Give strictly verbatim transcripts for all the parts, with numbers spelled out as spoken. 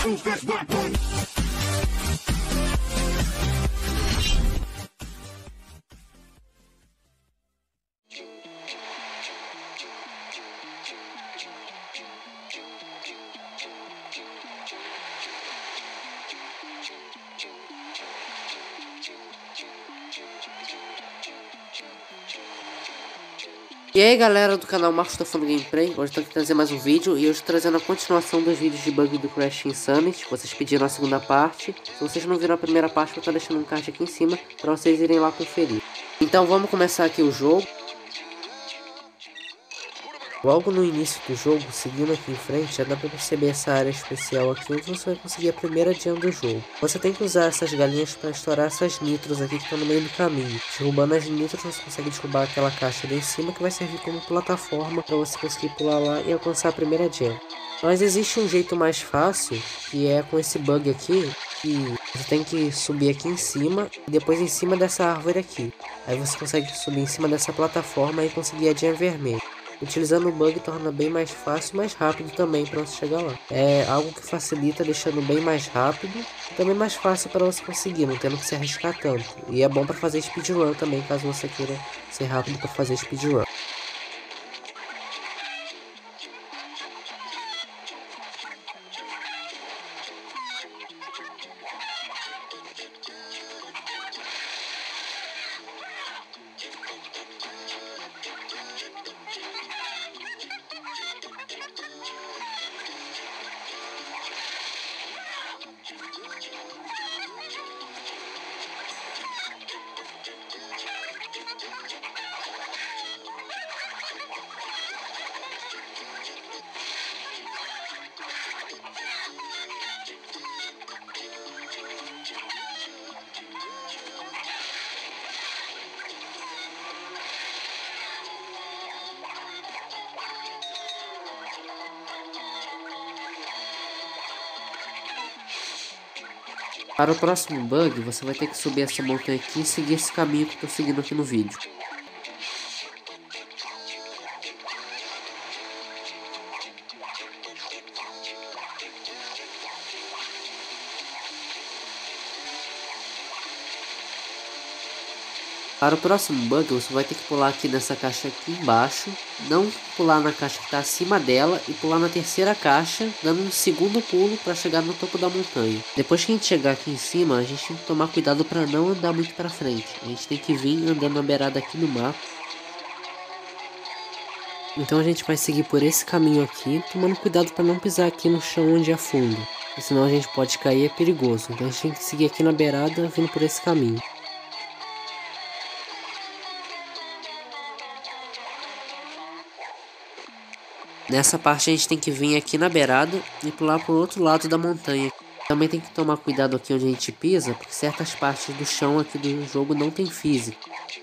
E aí galera do canal Marcos da Fone Gameplay, hoje estou aqui trazer mais um vídeo e hoje trazendo a continuação dos vídeos de bug do Crash Insanity. Vocês pediram a segunda parte, se vocês não viram a primeira parte vou estar deixando um card aqui em cima para vocês irem lá conferir. Então vamos começar aqui o jogo. Logo no início do jogo, seguindo aqui em frente, já dá para perceber essa área especial aqui onde você vai conseguir a primeira gem do jogo. Você tem que usar essas galinhas para estourar essas nitros aqui que estão no meio do caminho. Derrubando as nitros você consegue derrubar aquela caixa ali em cima que vai servir como plataforma para você conseguir pular lá e alcançar a primeira gem. Mas existe um jeito mais fácil, que é com esse bug aqui, que você tem que subir aqui em cima e depois em cima dessa árvore aqui. Aí você consegue subir em cima dessa plataforma e conseguir a gem vermelha. Utilizando o bug torna bem mais fácil e mais rápido também para você chegar lá. É algo que facilita, deixando bem mais rápido e também mais fácil para você conseguir, não tendo que se arriscar tanto. E é bom para fazer speedrun também, caso você queira ser rápido para fazer speedrun. Para o próximo bug, você vai ter que subir essa montanha aqui e seguir esse caminho que eu estou seguindo aqui no vídeo. Para o próximo bug, você vai ter que pular aqui nessa caixa aqui embaixo, não pular na caixa que está acima dela e pular na terceira caixa, dando um segundo pulo para chegar no topo da montanha. Depois que a gente chegar aqui em cima, a gente tem que tomar cuidado para não andar muito para frente. A gente tem que vir andando na beirada aqui no mapa. Então a gente vai seguir por esse caminho aqui, tomando cuidado para não pisar aqui no chão onde afunda, porque senão a gente pode cair e é perigoso. Então a gente tem que seguir aqui na beirada, vindo por esse caminho. Nessa parte a gente tem que vir aqui na beirada e pular para o outro lado da montanha. Também tem que tomar cuidado aqui onde a gente pisa, porque certas partes do chão aqui do jogo não tem física.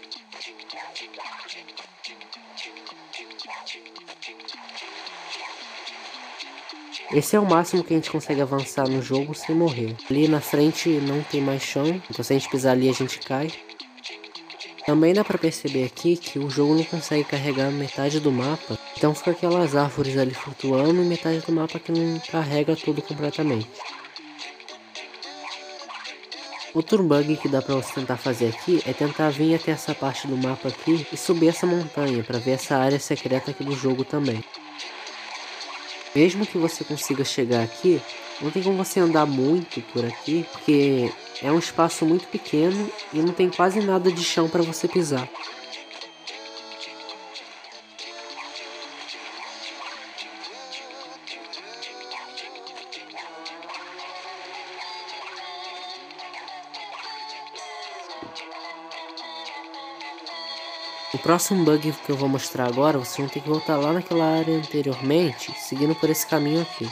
Esse é o máximo que a gente consegue avançar no jogo sem morrer. Ali na frente não tem mais chão, então se a gente pisar ali a gente cai. Também dá pra perceber aqui que o jogo não consegue carregar metade do mapa, então fica aquelas árvores ali flutuando e metade do mapa que não carrega tudo completamente. Outro bug que dá pra você tentar fazer aqui é tentar vir até essa parte do mapa aqui e subir essa montanha pra ver essa área secreta aqui do jogo também. Mesmo que você consiga chegar aqui, não tem como você andar muito por aqui, porque é um espaço muito pequeno e não tem quase nada de chão para você pisar. O próximo bug que eu vou mostrar agora, vocês vão ter que voltar lá naquela área anteriormente, seguindo por esse caminho aqui.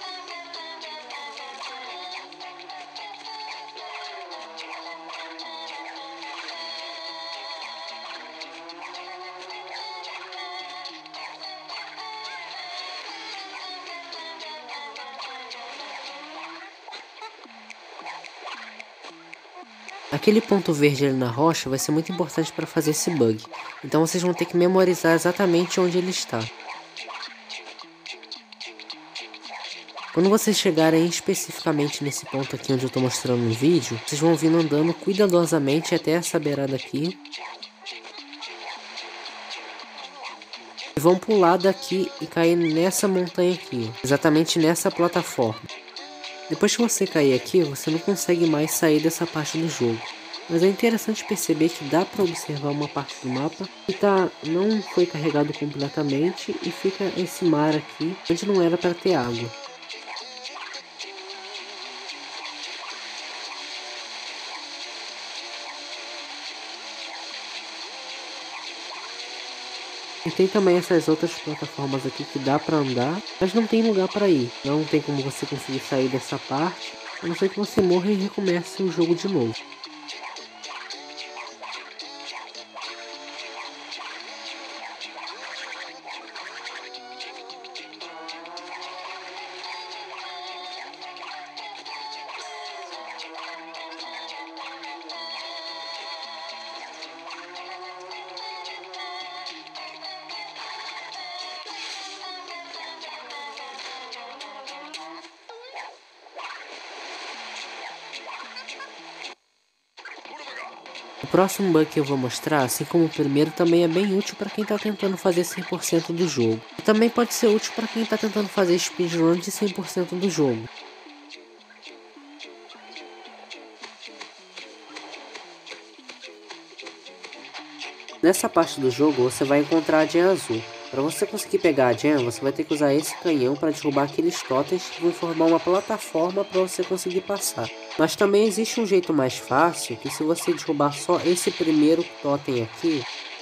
Aquele ponto verde ali na rocha vai ser muito importante para fazer esse bug, então vocês vão ter que memorizar exatamente onde ele está. Quando vocês chegarem especificamente nesse ponto aqui onde eu tô mostrando no vídeo, vocês vão vir andando cuidadosamente até essa beirada aqui. E vão pular daqui e cair nessa montanha aqui, exatamente nessa plataforma. Depois que você cair aqui, você não consegue mais sair dessa parte do jogo. Mas é interessante perceber que dá para observar uma parte do mapa que tá, não foi carregado completamente e fica esse mar aqui, onde não era para ter água. E tem também essas outras plataformas aqui que dá para andar, mas não tem lugar para ir. Não tem como você conseguir sair dessa parte, a não ser que você morra e recomece o jogo de novo. O próximo bug que eu vou mostrar, assim como o primeiro, também é bem útil para quem está tentando fazer cem por cento do jogo. E também pode ser útil para quem está tentando fazer speedrun de cem por cento do jogo. Nessa parte do jogo você vai encontrar a gem azul. Para você conseguir pegar a gem, você vai ter que usar esse canhão para derrubar aqueles totens que vão formar uma plataforma para você conseguir passar. Mas também existe um jeito mais fácil, que se você derrubar só esse primeiro totem aqui,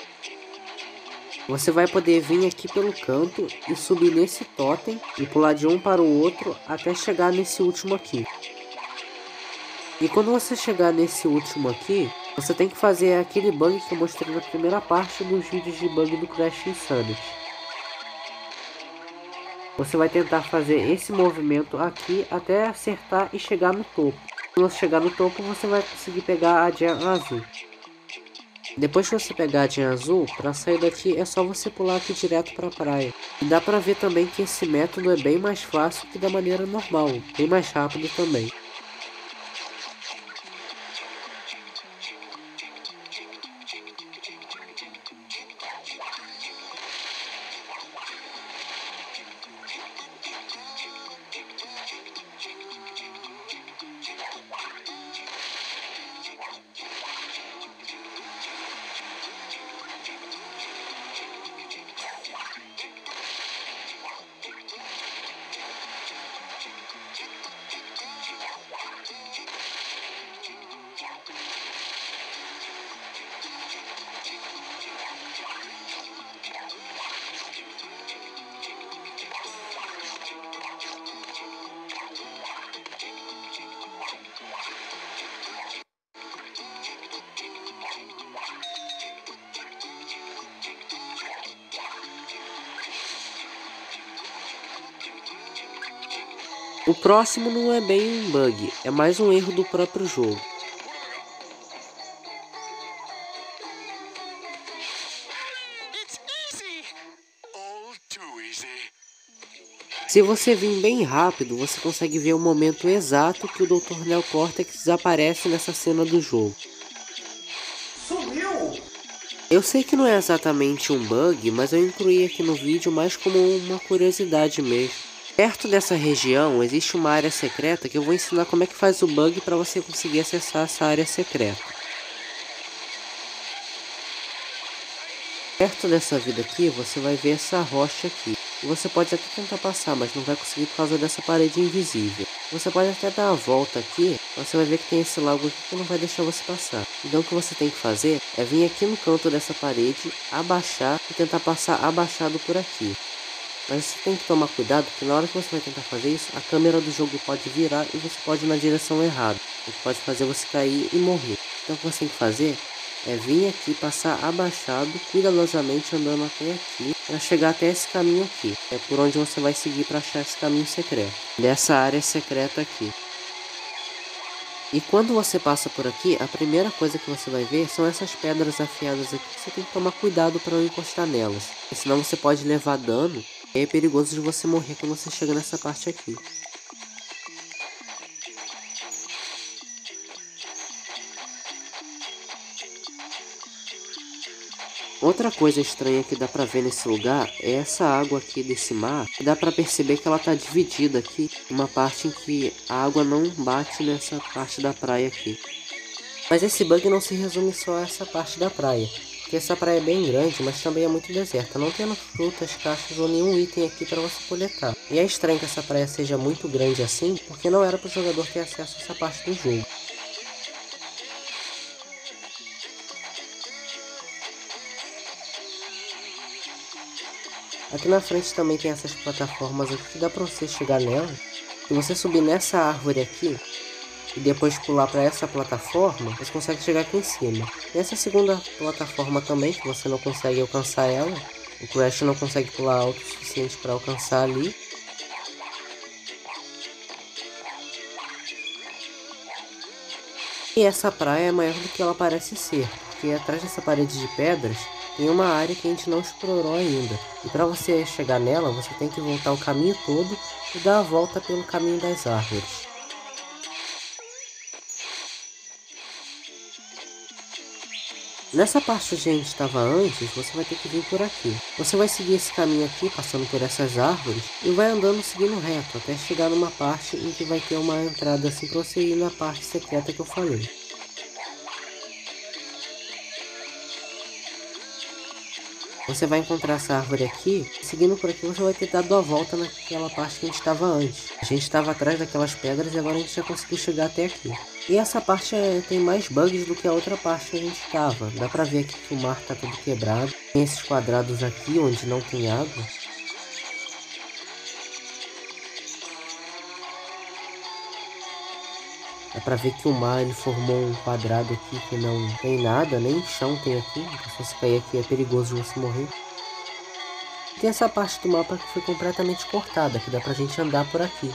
você vai poder vir aqui pelo canto e subir nesse totem e pular de um para o outro até chegar nesse último aqui. E quando você chegar nesse último aqui, você tem que fazer aquele bug que eu mostrei na primeira parte dos vídeos de bug do Crash Insanity. Você vai tentar fazer esse movimento aqui até acertar e chegar no topo. Quando você chegar no topo, você vai conseguir pegar a gem azul. Depois que você pegar a gem azul, para sair daqui é só você pular aqui direto para a praia. E dá para ver também que esse método é bem mais fácil que da maneira normal, bem mais rápido também. O próximo não é bem um bug, é mais um erro do próprio jogo. Se você vir bem rápido, você consegue ver o momento exato que o doutor Neo Cortex desaparece nessa cena do jogo. Sumiu! Eu sei que não é exatamente um bug, mas eu incluí aqui no vídeo mais como uma curiosidade mesmo. Perto dessa região existe uma área secreta que eu vou ensinar como é que faz o bug para você conseguir acessar essa área secreta. Perto dessa vida aqui você vai ver essa rocha aqui. E você pode até tentar passar, mas não vai conseguir por causa dessa parede invisível. Você pode até dar a volta aqui, você vai ver que tem esse lago aqui que não vai deixar você passar. Então o que você tem que fazer é vir aqui no canto dessa parede, abaixar e tentar passar abaixado por aqui. Mas você tem que tomar cuidado, porque na hora que você vai tentar fazer isso, a câmera do jogo pode virar e você pode ir na direção errada. O que pode fazer você cair e morrer. Então o que você tem que fazer é vir aqui, passar abaixado, cuidadosamente andando até aqui, para chegar até esse caminho aqui. É por onde você vai seguir para achar esse caminho secreto, dessa área secreta aqui. E quando você passa por aqui, a primeira coisa que você vai ver são essas pedras afiadas aqui, que você tem que tomar cuidado para não encostar nelas. Porque senão você pode levar dano, e é perigoso de você morrer quando você chega nessa parte aqui. Outra coisa estranha que dá pra ver nesse lugar é essa água aqui desse mar. Dá pra perceber que ela tá dividida aqui, uma parte em que a água não bate nessa parte da praia aqui. Mas esse bug não se resume só a essa parte da praia, porque essa praia é bem grande, mas também é muito deserta, não tendo frutas, caixas ou nenhum item aqui para você coletar. E é estranho que essa praia seja muito grande assim, porque não era para o jogador ter acesso a essa parte do jogo. Aqui na frente também tem essas plataformas aqui que dá para você chegar nela. Se você subir nessa árvore aqui e depois pular para essa plataforma, você consegue chegar aqui em cima. E essa segunda plataforma também, que você não consegue alcançar ela. O Crash não consegue pular alto o suficiente para alcançar ali. E essa praia é maior do que ela parece ser, porque atrás dessa parede de pedras tem uma área que a gente não explorou ainda. E para você chegar nela, você tem que voltar o caminho todo e dar a volta pelo caminho das árvores. Nessa parte onde a gente estava antes, você vai ter que vir por aqui. Você vai seguir esse caminho aqui, passando por essas árvores, e vai andando seguindo reto, até chegar numa parte em que vai ter uma entrada assim para você ir na parte secreta que eu falei. Você vai encontrar essa árvore aqui, seguindo por aqui você vai ter dado a volta naquela parte que a gente estava antes. A gente estava atrás daquelas pedras e agora a gente já conseguiu chegar até aqui. E essa parte é, tem mais bugs do que a outra parte que a gente estava. Dá pra ver aqui que o mar tá todo quebrado. Tem esses quadrados aqui onde não tem água. Dá pra ver que o mar ele formou um quadrado aqui que não tem nada, nem chão tem aqui. Então, se você cair aqui é perigoso de você morrer. Tem essa parte do mapa que foi completamente cortada, que dá pra gente andar por aqui.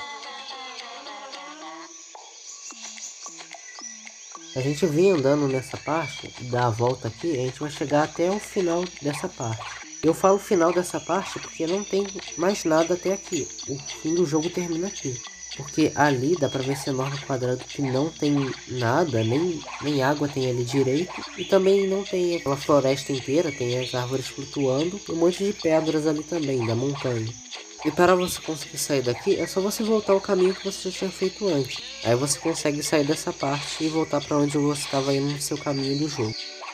A gente vem andando nessa parte, dá a volta aqui, a gente vai chegar até o final dessa parte. Eu falo final dessa parte porque não tem mais nada até aqui. O fim do jogo termina aqui. Porque ali dá pra ver esse enorme quadrado que não tem nada, nem, nem água tem ali direito. E também não tem aquela floresta inteira, tem as árvores flutuando e um monte de pedras ali também, da montanha. E para você conseguir sair daqui, é só você voltar ao caminho que você já tinha feito antes. Aí você consegue sair dessa parte e voltar para onde você estava indo no seu caminho do jogo.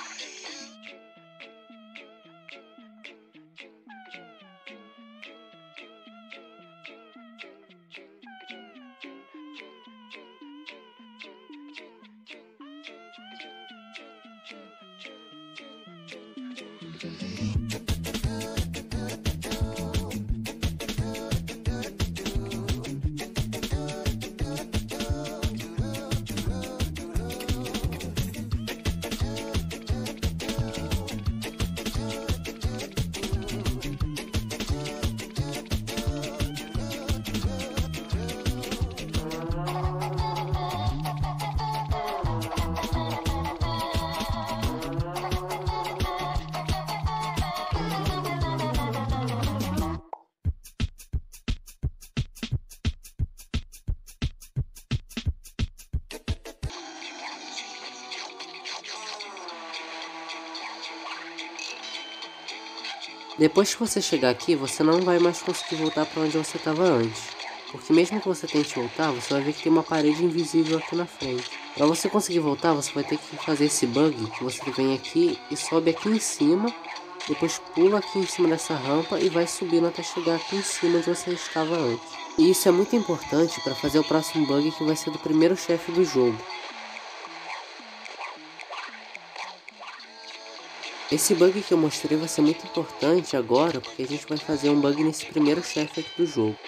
Depois que você chegar aqui, você não vai mais conseguir voltar para onde você estava antes. Porque mesmo que você tente voltar, você vai ver que tem uma parede invisível aqui na frente. Para você conseguir voltar, você vai ter que fazer esse bug, que você vem aqui e sobe aqui em cima, depois pula aqui em cima dessa rampa e vai subindo até chegar aqui em cima onde você estava antes. E isso é muito importante para fazer o próximo bug, que vai ser do primeiro chefe do jogo. Esse bug que eu mostrei vai ser muito importante agora, porque a gente vai fazer um bug nesse primeiro chefe aqui do jogo.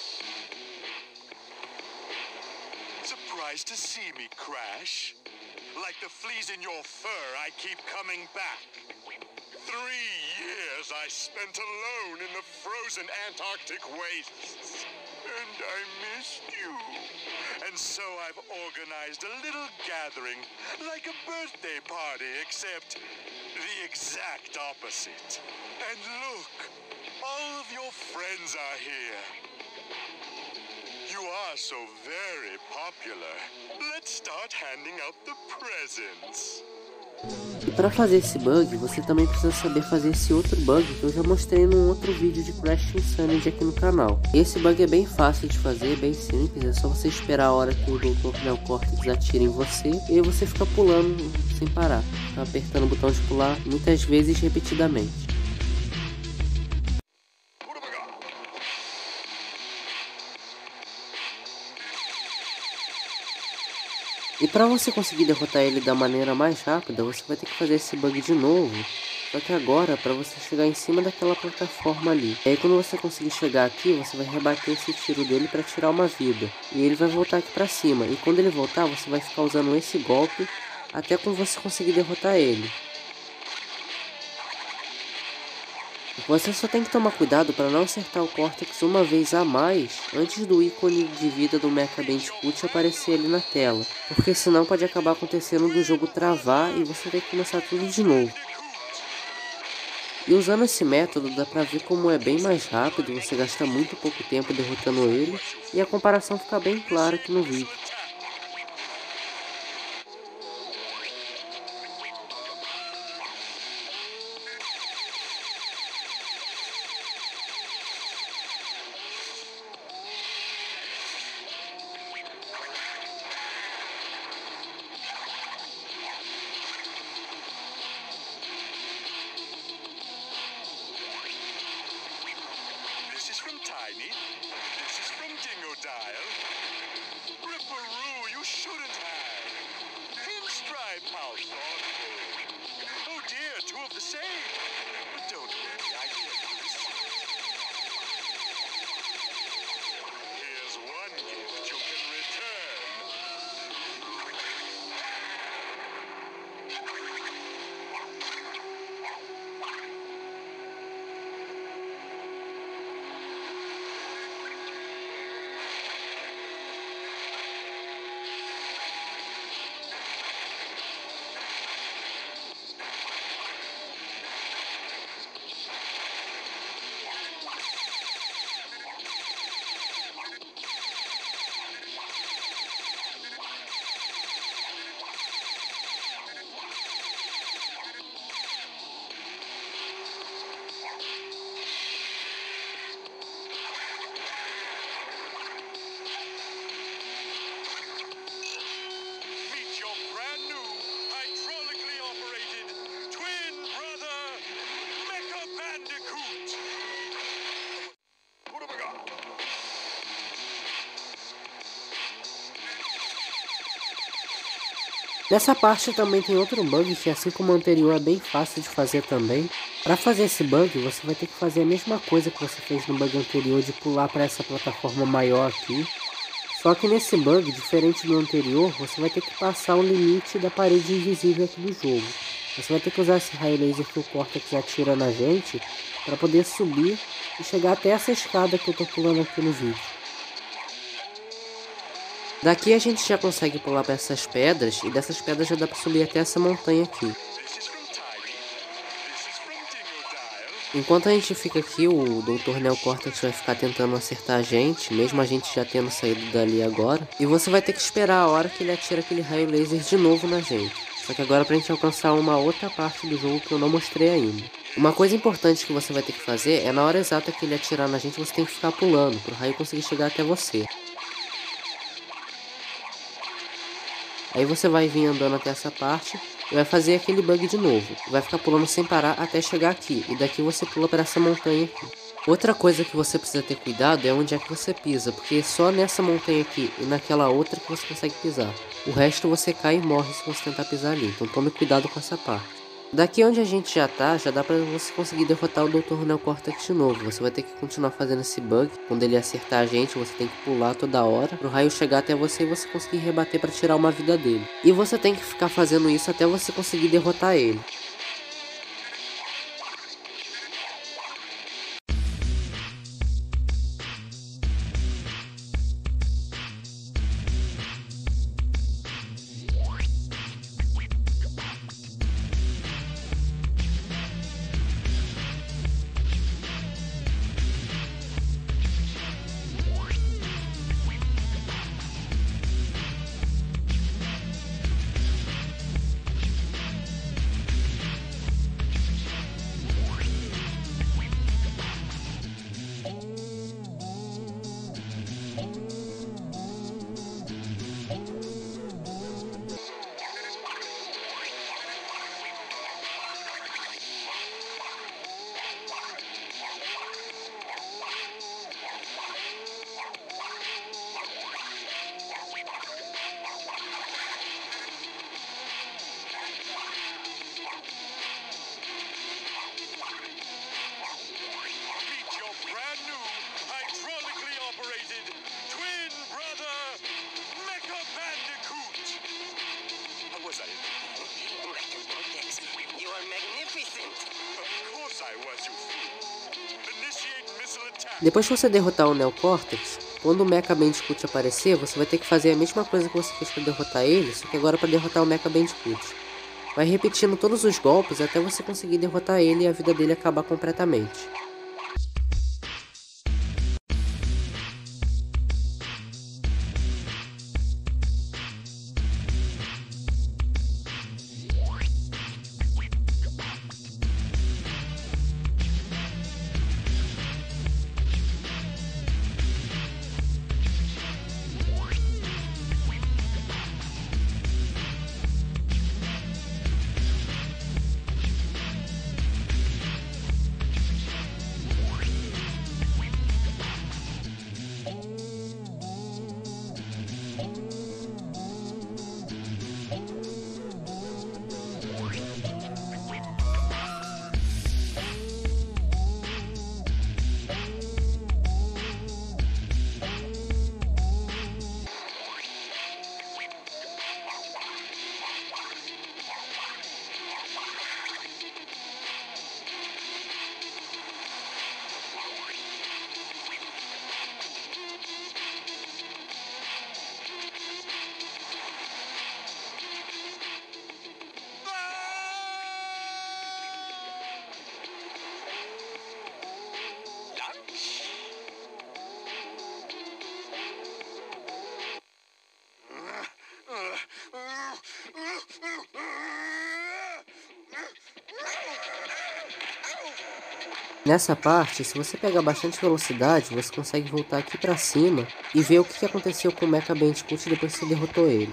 Surprised to see me, Crash? Like the fleas in your fur, I keep coming back. Three years I spent alone in the frozen Antarctic wastes, and I missed you. And so I've organized a little gathering, like a birthday party, except the exact opposite. And look, all of your friends are here. You are so very popular. Let's start handing out the presents. E para fazer esse bug, você também precisa saber fazer esse outro bug que eu já mostrei num outro vídeo de Crash Insanity aqui no canal. Esse bug é bem fácil de fazer, bem simples, é só você esperar a hora que o doutor Neocortex atire em você e aí você fica pulando sem parar, fica apertando o botão de pular muitas vezes repetidamente. E para você conseguir derrotar ele da maneira mais rápida, você vai ter que fazer esse bug de novo. Só que agora, para você chegar em cima daquela plataforma ali. E aí quando você conseguir chegar aqui, você vai rebater esse tiro dele para tirar uma vida. E ele vai voltar aqui para cima. E quando ele voltar, você vai ficar usando esse golpe até quando você conseguir derrotar ele. Você só tem que tomar cuidado para não acertar o Cortex uma vez a mais antes do ícone de vida do Mecha Bandicoot aparecer ali na tela, porque senão pode acabar acontecendo do jogo travar e você ter que começar tudo de novo. E usando esse método dá pra ver como é bem mais rápido, você gasta muito pouco tempo derrotando ele e a comparação fica bem clara aqui no vídeo. Tiny, this is from Dingodile. Ripperoo, you shouldn't have. Pinstripe, how thoughtful. Oh dear, two of the same. But don't worry, I get the receipt. Here's one gift you can return. Nessa parte também tem outro bug que, assim como o anterior, é bem fácil de fazer também. Para fazer esse bug, você vai ter que fazer a mesma coisa que você fez no bug anterior de pular para essa plataforma maior aqui. Só que nesse bug, diferente do anterior, você vai ter que passar o limite da parede invisível aqui do jogo. Você vai ter que usar esse raio laser que o Cortex atira na gente para poder subir e chegar até essa escada que eu tô pulando aqui no vídeo. Daqui a gente já consegue pular para essas pedras e dessas pedras já dá para subir até essa montanha aqui. Enquanto a gente fica aqui, o doutor Neocortex vai ficar tentando acertar a gente, mesmo a gente já tendo saído dali agora. E você vai ter que esperar a hora que ele atira aquele raio laser de novo na gente. Só que agora pra gente alcançar uma outra parte do jogo que eu não mostrei ainda. Uma coisa importante que você vai ter que fazer é na hora exata que ele atirar na gente, você tem que ficar pulando, para o raio conseguir chegar até você. Aí você vai vir andando até essa parte e vai fazer aquele bug de novo. Vai ficar pulando sem parar até chegar aqui. E daqui você pula para essa montanha aqui. Outra coisa que você precisa ter cuidado é onde é que você pisa. Porque é só nessa montanha aqui e naquela outra que você consegue pisar. O resto você cai e morre se você tentar pisar ali. Então tome cuidado com essa parte. Daqui onde a gente já tá, já dá pra você conseguir derrotar o doutor Neocortex de novo. Você vai ter que continuar fazendo esse bug. Quando ele acertar a gente, você tem que pular toda hora pro raio chegar até você e você conseguir rebater pra tirar uma vida dele. E você tem que ficar fazendo isso até você conseguir derrotar ele. Depois que você derrotar o Neocortex, quando o Mecha Bandicoot aparecer, você vai ter que fazer a mesma coisa que você fez para derrotar ele, só que agora para derrotar o Mecha Bandicoot. Vai repetindo todos os golpes até você conseguir derrotar ele e a vida dele acabar completamente. Nessa parte, se você pegar bastante velocidade, você consegue voltar aqui pra cima e ver o que aconteceu com o Mecha Bandicoot depois que você derrotou ele.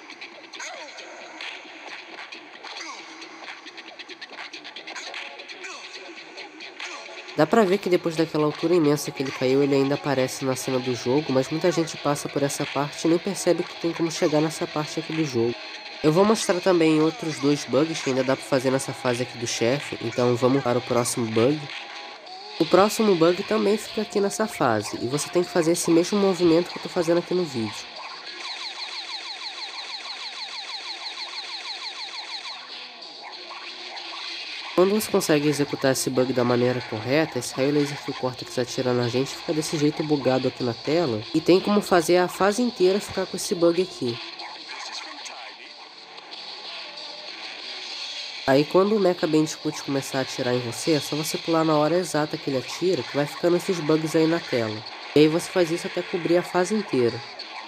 Dá pra ver que depois daquela altura imensa que ele caiu, ele ainda aparece na cena do jogo, mas muita gente passa por essa parte e nem percebe que tem como chegar nessa parte aqui do jogo. Eu vou mostrar também outros dois bugs que ainda dá pra fazer nessa fase aqui do chefe, então vamos para o próximo bug. O próximo bug também fica aqui nessa fase, e você tem que fazer esse mesmo movimento que eu tô fazendo aqui no vídeo. Quando você consegue executar esse bug da maneira correta, esse raio laser que o Cortex atira na gente fica desse jeito bugado aqui na tela, e tem como fazer a fase inteira ficar com esse bug aqui. Aí quando o Mecha Bandicoot começar a atirar em você, é só você pular na hora exata que ele atira, que vai ficando esses bugs aí na tela. E aí você faz isso até cobrir a fase inteira.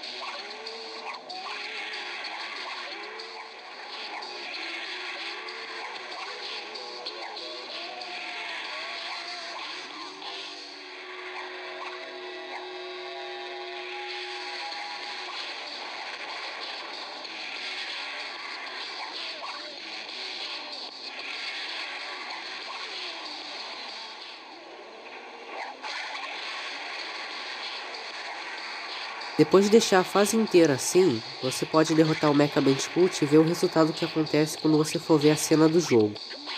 Depois de deixar a fase inteira assim, você pode derrotar o Mecha Bandicoot e ver o resultado que acontece quando você for ver a cena do jogo.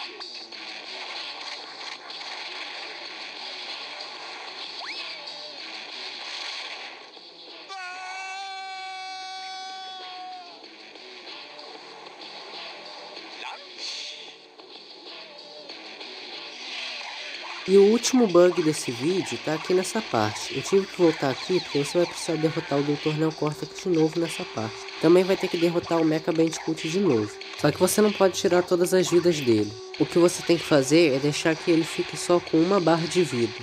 E o último bug desse vídeo tá aqui nessa parte. Eu tive que voltar aqui porque você vai precisar derrotar o doutor Neocortex de novo nessa parte. Também vai ter que derrotar o Mecha Bandicoot de novo. Só que você não pode tirar todas as vidas dele. O que você tem que fazer é deixar que ele fique só com uma barra de vida.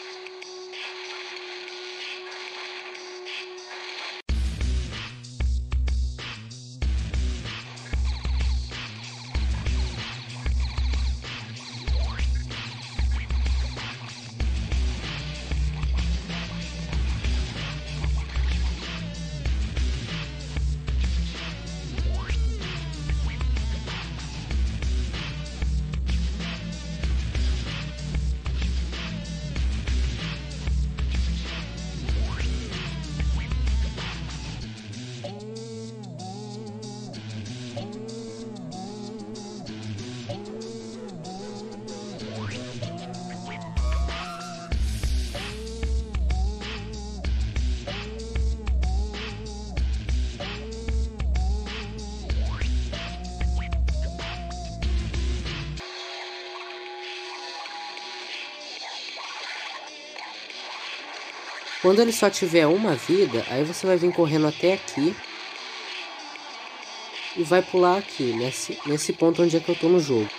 Quando ele só tiver uma vida, aí você vai vir correndo até aqui e vai pular aqui, nesse, nesse ponto onde é que eu tô no jogo.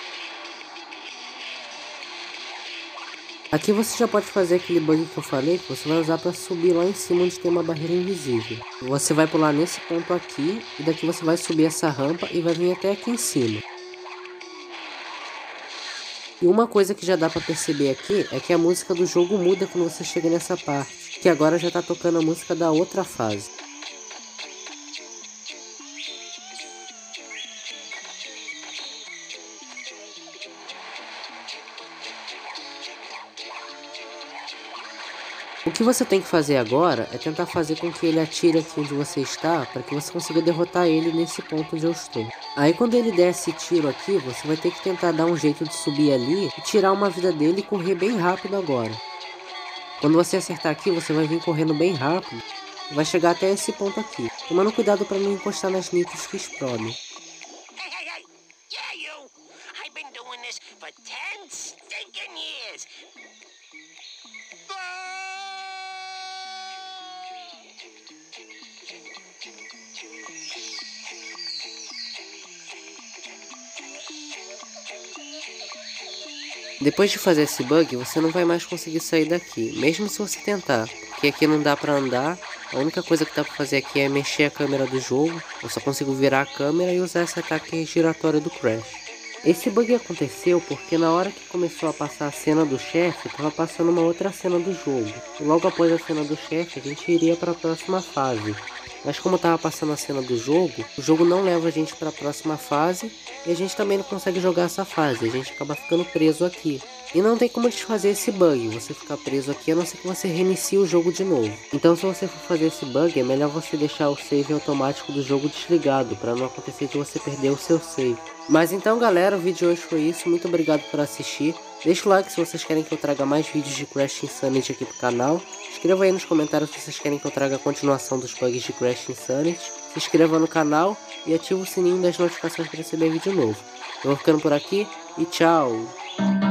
Aqui você já pode fazer aquele bug que eu falei, que você vai usar para subir lá em cima onde tem uma barreira invisível. Você vai pular nesse ponto aqui, e daqui você vai subir essa rampa e vai vir até aqui em cima. E uma coisa que já dá para perceber aqui é que a música do jogo muda quando você chega nessa parte, que agora já tá tocando a música da outra fase. O que você tem que fazer agora é tentar fazer com que ele atire aqui onde você está, para que você consiga derrotar ele nesse ponto onde eu estou. Aí quando ele der esse tiro aqui, você vai ter que tentar dar um jeito de subir ali e tirar uma vida dele e correr bem rápido agora. Quando você acertar aqui, você vai vir correndo bem rápido e vai chegar até esse ponto aqui, tomando cuidado para não encostar nas nitros que explodem. Hey, hey, hey! Yeah, you! I've been doing this for ten stinking years! Depois de fazer esse bug, você não vai mais conseguir sair daqui, mesmo se você tentar, porque aqui não dá pra andar. A única coisa que dá pra fazer aqui é mexer a câmera do jogo. Eu só consigo virar a câmera e usar esse ataque giratório do Crash. Esse bug aconteceu porque na hora que começou a passar a cena do chefe, tava passando uma outra cena do jogo. E logo após a cena do chefe, a gente iria para a próxima fase. Mas como tava passando a cena do jogo, o jogo não leva a gente para a próxima fase e a gente também não consegue jogar essa fase. A gente acaba ficando preso aqui. E não tem como desfazer esse bug, você ficar preso aqui a não ser que você reinicie o jogo de novo. Então se você for fazer esse bug, é melhor você deixar o save automático do jogo desligado, para não acontecer de você perder o seu save. Mas então galera, o vídeo de hoje foi isso, muito obrigado por assistir. Deixa o like se vocês querem que eu traga mais vídeos de Crash Insanity aqui pro canal. Escreva aí nos comentários se vocês querem que eu traga a continuação dos bugs de Crash Insanity. Se inscreva no canal e ative o sininho das notificações para receber vídeo novo. Eu vou ficando por aqui e tchau!